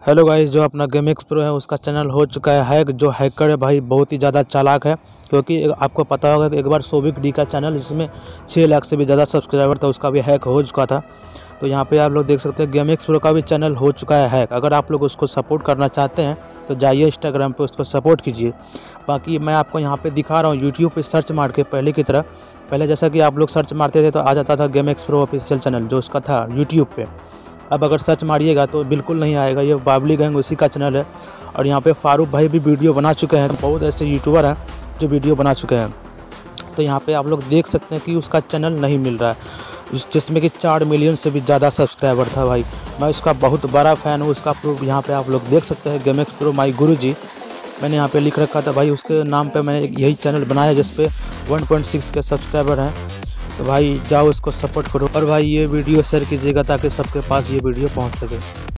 Hello guys, जो अपना game X pro है उसका चैनल हो चुका है हैक। जो हैकर है भाई बहुत ही ज़्यादा चालाक है, क्योंकि आपको पता होगा कि एक बार सोबिक डी का चैनल जिसमें 6 लाख से भी ज़्यादा सब्सक्राइबर था उसका भी हैक हो चुका था। तो यहाँ पे आप लोग देख सकते हैं गेम एक्स प्रो का भी चैनल हो चुका है हैक। अगर आप लोग उसको सपोर्ट करना चाहते हैं तो जाइए इंस्टाग्राम पे उसको सपोर्ट कीजिए। बाकी मैं आपको यहाँ पे दिखा रहा हूँ यूट्यूब पे सर्च मार के, पहले की तरह। पहले जैसा कि आप लोग सर्च मारते थे तो आ जाता था game X pro official channel जो उसका था यूट्यूब पे। अब अगर सर्च मारिएगा तो बिल्कुल नहीं आएगा। ये बाबली गैंग उसी का चैनल है और यहाँ पे फारूक भाई भी वीडियो बना चुके हैं। बहुत ऐसे यूट्यूबर हैं जो वीडियो बना चुके हैं। तो यहाँ पे आप लोग देख सकते हैं कि उसका चैनल नहीं मिल रहा है, जिसमें कि 4 मिलियन से भी ज़्यादा सब्सक्राइबर था। भाई मैं उसका बहुत बड़ा फ़ैन हूँ। उसका प्रूफ यहाँ पे आप लोग देख सकते हैं, गेम एक्स प्रो माई गुरुजी मैंने यहाँ पे लिख रखा था। भाई उसके नाम पे मैंने यही चैनल बनाया जिस पे 1.6 के सब्सक्राइबर हैं। तो भाई जाओ उसको सपोर्ट करो और भाई ये वीडियो शेयर कीजिएगा ताकि सबके पास ये वीडियो पहुँच सके।